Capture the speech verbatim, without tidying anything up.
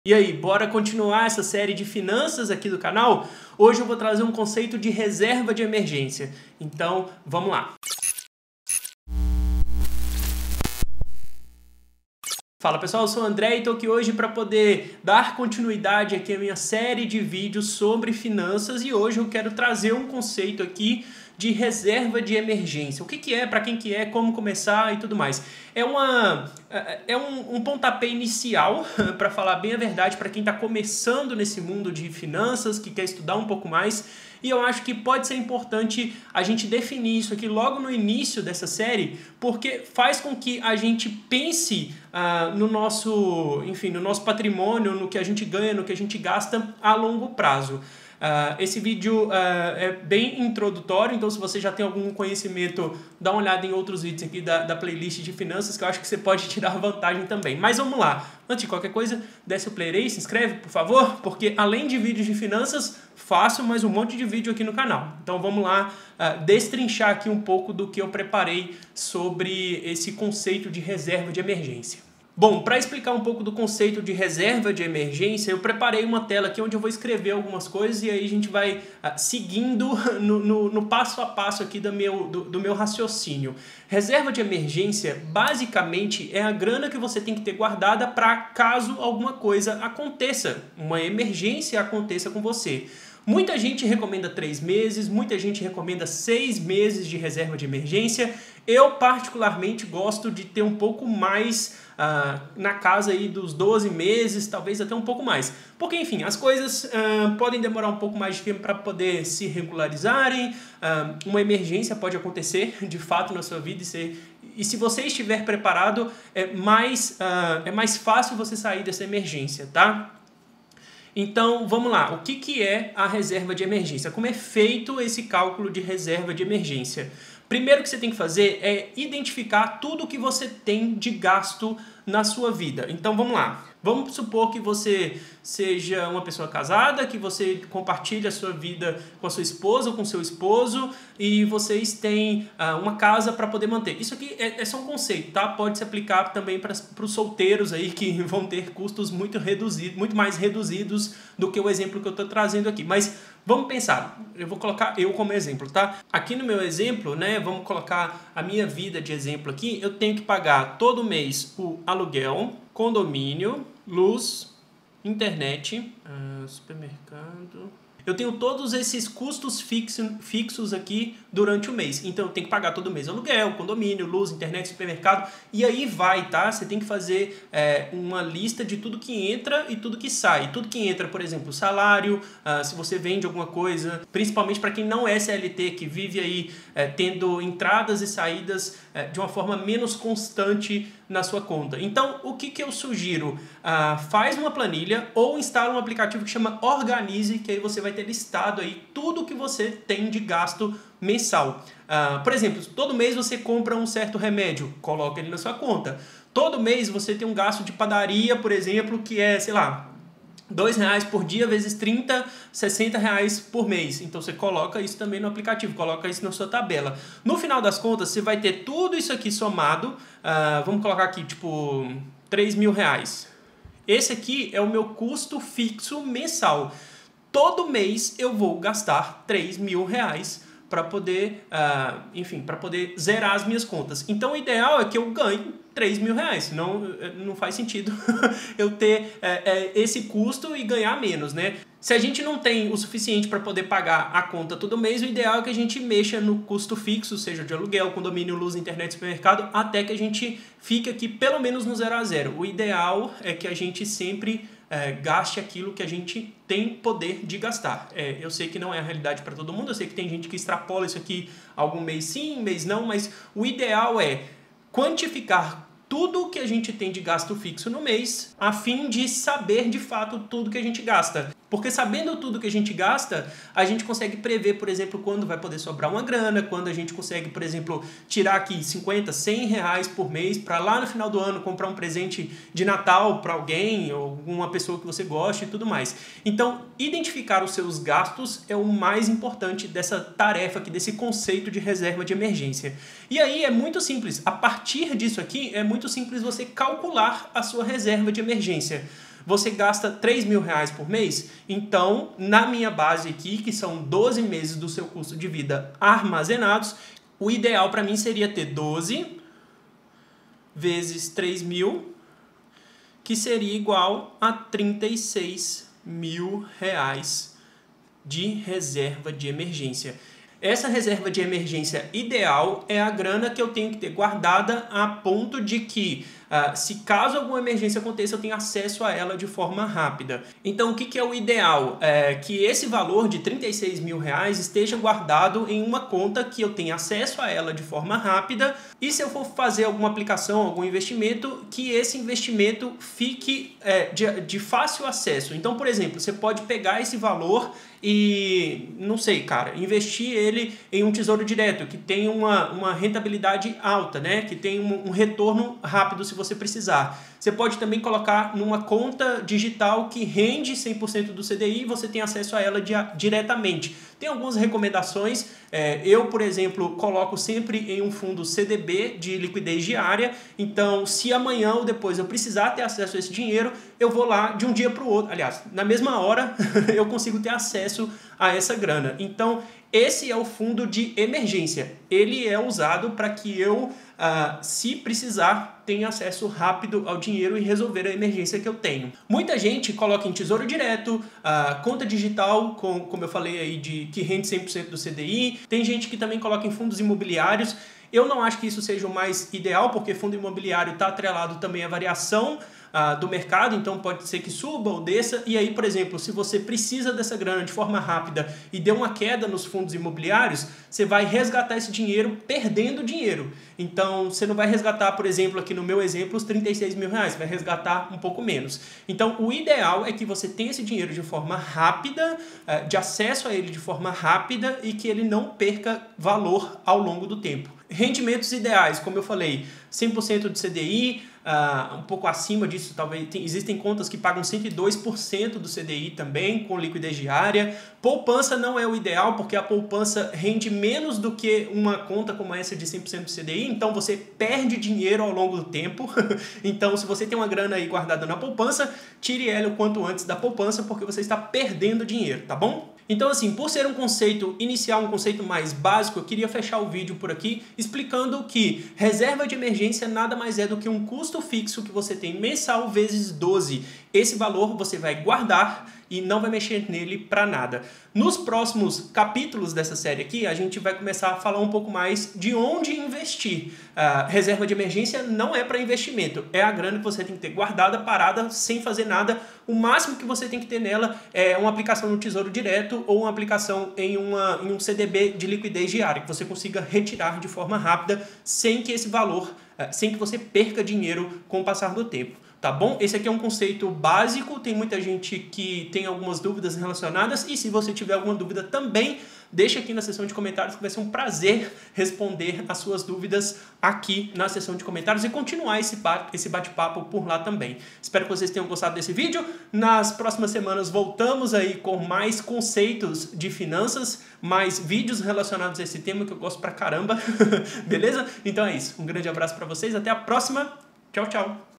E aí, bora continuar essa série de finanças aqui do canal? Hoje eu vou trazer um conceito de reserva de emergência. Então, vamos lá. Fala pessoal, eu sou o André e estou aqui hoje para poder dar continuidade aqui à minha série de vídeos sobre finanças e hoje eu quero trazer um conceito aqui de reserva de emergência. O que que é, para quem que é, como começar e tudo mais. É, uma, é um, um pontapé inicial, para falar bem a verdade, para quem está começando nesse mundo de finanças, que quer estudar um pouco mais. E eu acho que pode ser importante a gente definir isso aqui logo no início dessa série, porque faz com que a gente pense uh, no nosso, enfim, no nosso patrimônio, no que a gente ganha, no que a gente gasta a longo prazo. Uh, esse vídeo uh, é bem introdutório, então se você já tem algum conhecimento, dá uma olhada em outros vídeos aqui da, da playlist de finanças, que eu acho que você pode tirar vantagem também. Mas vamos lá, antes de qualquer coisa, desce o player aí, se inscreve, por favor, porque além de vídeos de finanças, faço mais um monte de vídeo aqui no canal. Então vamos lá uh, destrinchar aqui um pouco do que eu preparei sobre esse conceito de reserva de emergência. Bom, para explicar um pouco do conceito de reserva de emergência, eu preparei uma tela aqui onde eu vou escrever algumas coisas e aí a gente vai uh, seguindo no, no, no passo a passo aqui do meu, do, do meu raciocínio. Reserva de emergência, basicamente, é a grana que você tem que ter guardada para caso alguma coisa aconteça, uma emergência aconteça com você. Muita gente recomenda três meses, muita gente recomenda seis meses de reserva de emergência. Eu, particularmente, gosto de ter um pouco mais uh, na casa aí dos doze meses, talvez até um pouco mais. Porque, enfim, as coisas uh, podem demorar um pouco mais de tempo para poder se regularizarem. Uh, uma emergência pode acontecer, de fato, na sua vida e ser... E se você estiver preparado, é mais, uh, é mais fácil você sair dessa emergência, tá? Então, vamos lá. O que que é a reserva de emergência? Como é feito esse cálculo de reserva de emergência? Primeiro que você tem que fazer é identificar tudo que você tem de gasto na sua vida. Então, vamos lá. Vamos supor que você seja uma pessoa casada, que você compartilha a sua vida com a sua esposa ou com o seu esposo e vocês têm uh, uma casa para poder manter. Isso aqui é, é só um conceito, tá? Pode se aplicar também para os solteiros aí que vão ter custos muito reduzidos, muito mais reduzidos do que o exemplo que eu estou trazendo aqui. Mas vamos pensar, eu vou colocar eu como exemplo, tá? Aqui no meu exemplo, né, vamos colocar a minha vida de exemplo aqui, eu tenho que pagar todo mês o aluguel, condomínio, luz, internet, uh, supermercado... Eu tenho todos esses custos fixo, fixos aqui durante o mês. Então eu tenho que pagar todo mês aluguel, condomínio, luz, internet, supermercado. E aí vai, tá? Você tem que fazer é, uma lista de tudo que entra e tudo que sai. Tudo que entra, por exemplo, salário, uh, se você vende alguma coisa, principalmente para quem não é C L T, que vive aí é, tendo entradas e saídas é, de uma forma menos constante na sua conta. Então, o que que eu sugiro? Uh, faz uma planilha ou instala um aplicativo que chama Organize, que aí você vai ter listado aí tudo que você tem de gasto mensal. Uh, por exemplo, todo mês você compra um certo remédio, coloca ele na sua conta. Todo mês você tem um gasto de padaria, por exemplo, que é, sei lá, dois reais por dia vezes trinta, sessenta reais por mês. Então você coloca isso também no aplicativo, coloca isso na sua tabela. No final das contas, você vai ter tudo isso aqui somado. Uh, vamos colocar aqui, tipo, três mil reais. Esse aqui é o meu custo fixo mensal. Todo mês eu vou gastar três mil reais para poder, uh, enfim, para poder zerar as minhas contas. Então o ideal é que eu ganhe três mil reais, senão não faz sentido eu ter é, é, esse custo e ganhar menos, né? Se a gente não tem o suficiente para poder pagar a conta todo mês, o ideal é que a gente mexa no custo fixo, seja de aluguel, condomínio, luz, internet, supermercado, até que a gente fique aqui pelo menos no zero a zero. O ideal é que a gente sempre é, gaste aquilo que a gente tem poder de gastar. É, eu sei que não é a realidade para todo mundo, eu sei que tem gente que extrapola isso aqui algum mês sim, mês não, mas o ideal é quantificar tudo que a gente tem de gasto fixo no mês, a fim de saber de fato tudo que a gente gasta. Porque sabendo tudo que a gente gasta, a gente consegue prever, por exemplo, quando vai poder sobrar uma grana, quando a gente consegue, por exemplo, tirar aqui cinquenta, cem reais por mês para lá no final do ano comprar um presente de Natal para alguém ou alguma pessoa que você goste e tudo mais. Então, identificar os seus gastos é o mais importante dessa tarefa aqui, desse conceito de reserva de emergência. E aí é muito simples. A partir disso aqui, é muito simples você calcular a sua reserva de emergência. você gasta três mil reais por mês? Então, na minha base aqui, que são doze meses do seu custo de vida armazenados, o ideal para mim seria ter doze vezes três mil, que seria igual a trinta e seis mil reais de reserva de emergência. Essa reserva de emergência ideal é a grana que eu tenho que ter guardada a ponto de que, uh, se caso alguma emergência aconteça, eu tenho acesso a ela de forma rápida. Então, o que, que é o ideal? É que esse valor de trinta e seis mil reais esteja guardado em uma conta que eu tenha acesso a ela de forma rápida, e se eu for fazer alguma aplicação, algum investimento, que esse investimento fique é, de, de fácil acesso. Então, por exemplo, você pode pegar esse valor e, não sei, cara, investir ele em um tesouro direto, que tem uma, uma rentabilidade alta, né? Que tem um, um retorno rápido se você precisar. Você pode também colocar numa conta digital que rende cem por cento do C D I e você tem acesso a ela dia, diretamente. Tem algumas recomendações. É, eu, por exemplo, coloco sempre em um fundo C D B de liquidez diária. Então, se amanhã ou depois eu precisar ter acesso a esse dinheiro, eu vou lá de um dia para o outro. Aliás, na mesma hora eu consigo ter acesso a essa grana. Então, esse é o fundo de emergência. Ele é usado para que eu, uh, se precisar, tenha acesso rápido ao dinheiro e resolver a emergência que eu tenho. Muita gente coloca em tesouro direto, uh, conta digital, com, como eu falei aí, de, que rende cem por cento do C D I. Tem gente que também coloca em fundos imobiliários. Eu não acho que isso seja o mais ideal, porque fundo imobiliário está atrelado também à variação Uh, do mercado, então pode ser que suba ou desça, e aí, por exemplo, se você precisa dessa grana de forma rápida e deu uma queda nos fundos imobiliários, você vai resgatar esse dinheiro perdendo dinheiro. Então, você não vai resgatar, por exemplo, aqui no meu exemplo, os trinta e seis mil reais, vai resgatar um pouco menos. Então, o ideal é que você tenha esse dinheiro de forma rápida, uh, de acesso a ele de forma rápida e que ele não perca valor ao longo do tempo. Rendimentos ideais, como eu falei, cem por cento de C D I, uh, um pouco acima disso, talvez tem, existem contas que pagam cento e dois por cento do C D I também, com liquidez diária. Poupança não é o ideal, porque a poupança rende menos do que uma conta como essa de cem por cento do C D I, então você perde dinheiro ao longo do tempo. Então, se você tem uma grana aí guardada na poupança, tire ela o quanto antes da poupança, porque você está perdendo dinheiro, tá bom? Então, assim, por ser um conceito inicial, um conceito mais básico, eu queria fechar o vídeo por aqui explicando que reserva de emergência nada mais é do que um custo fixo que você tem mensal vezes doze. Esse valor você vai guardar e não vai mexer nele para nada. Nos próximos capítulos dessa série aqui, a gente vai começar a falar um pouco mais de onde investir. Uh, reserva de emergência não é para investimento, é a grana que você tem que ter guardada, parada, sem fazer nada. O máximo que você tem que ter nela é uma aplicação no Tesouro Direto ou uma aplicação em, uma, em um C D B de liquidez diária, que você consiga retirar de forma rápida, sem que esse valor, uh, sem que você perca dinheiro com o passar do tempo. Tá bom? Esse aqui é um conceito básico, tem muita gente que tem algumas dúvidas relacionadas, e se você tiver alguma dúvida também, deixa aqui na seção de comentários, que vai ser um prazer responder as suas dúvidas aqui na seção de comentários e continuar esse bate-papo por lá também. Espero que vocês tenham gostado desse vídeo. Nas próximas semanas voltamos aí com mais conceitos de finanças, mais vídeos relacionados a esse tema que eu gosto pra caramba. Beleza? Então é isso. Um grande abraço pra vocês, até a próxima. Tchau, tchau.